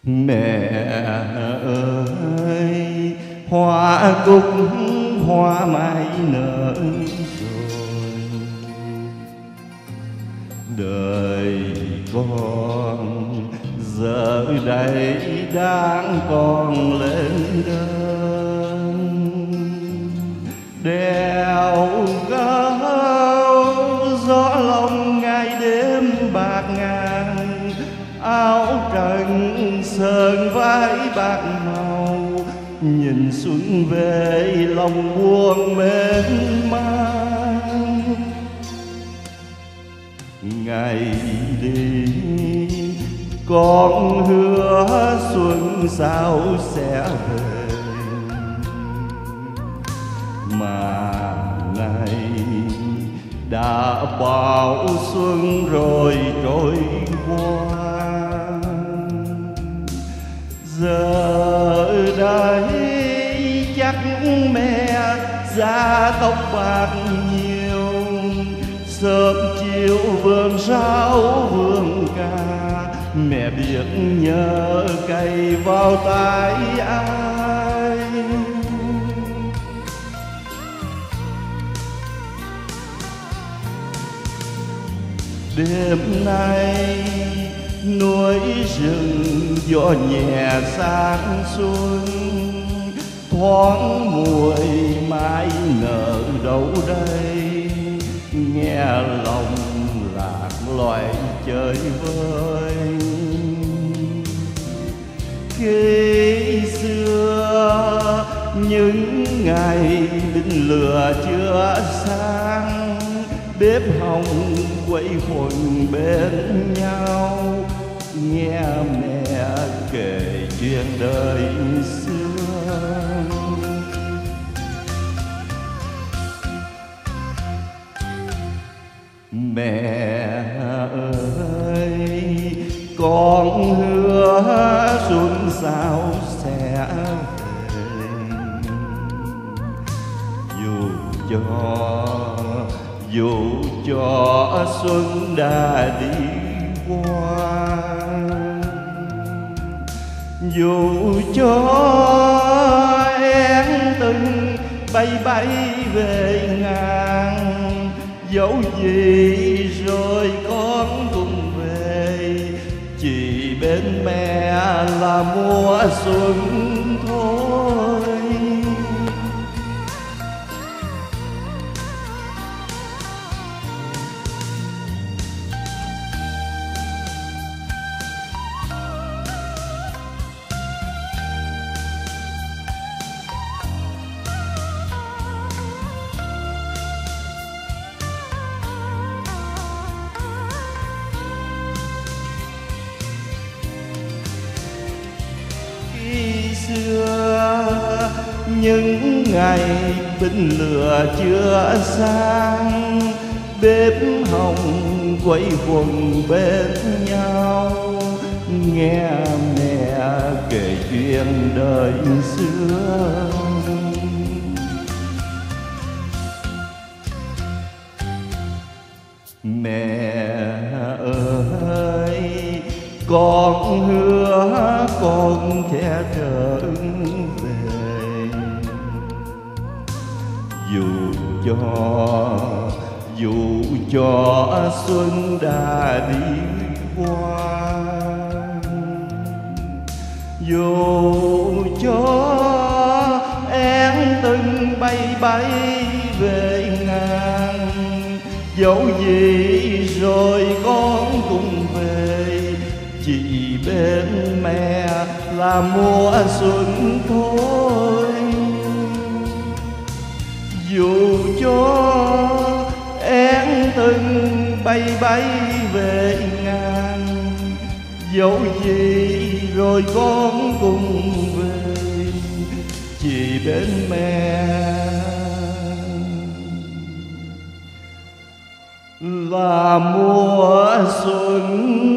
Mẹ ơi, hoa cúc hoa mai nở rồi, đời con giờ đây đang còn lên đơn, đèo cao gió lòng ngày đêm bạc ngàn, áo trần sờn vai bạc màu, nhìn xuân về lòng buồn mênh mang. Ngày đi con hứa xuân sao sẽ về, mà nay đã bao xuân rồi trôi qua. Giờ đây chắc mẹ da tóc bạc nhiều, sớm chiều vườn rau vườn cà, mẹ biết nhớ cày vào tay ai. Đêm nay núi rừng gió nhẹ sáng xuân, thoáng mùi mai nở đâu đây, nghe lòng lạc loài chơi vơi. Khi xưa những ngày đinh lửa chưa sáng, bếp hồng quây quần bên nhau, nghe mẹ kể chuyện đời xưa. Mẹ ơi, con hứa xuân sao sẽ về, dù cho xuân đã đi qua, dù cho em từng bay bay về ngàn, dẫu gì rồi con cũng về, chỉ bên mẹ là mùa xuân thôi. Xưa những ngày binh lửa chưa sang, bếp hồng quây quần bên nhau, nghe mẹ kể chuyện đời xưa. Mẹ ơi, con hứa con sẽ trở về, dù cho xuân đã đi qua, dù cho em từng bay bay về ngàn, dẫu gì rồi con cũng về, chỉ bên mẹ là mùa xuân thôi. Dù cho em từng bay bay về ngàn, dẫu gì rồi con cũng về, chỉ bên mẹ là mùa xuân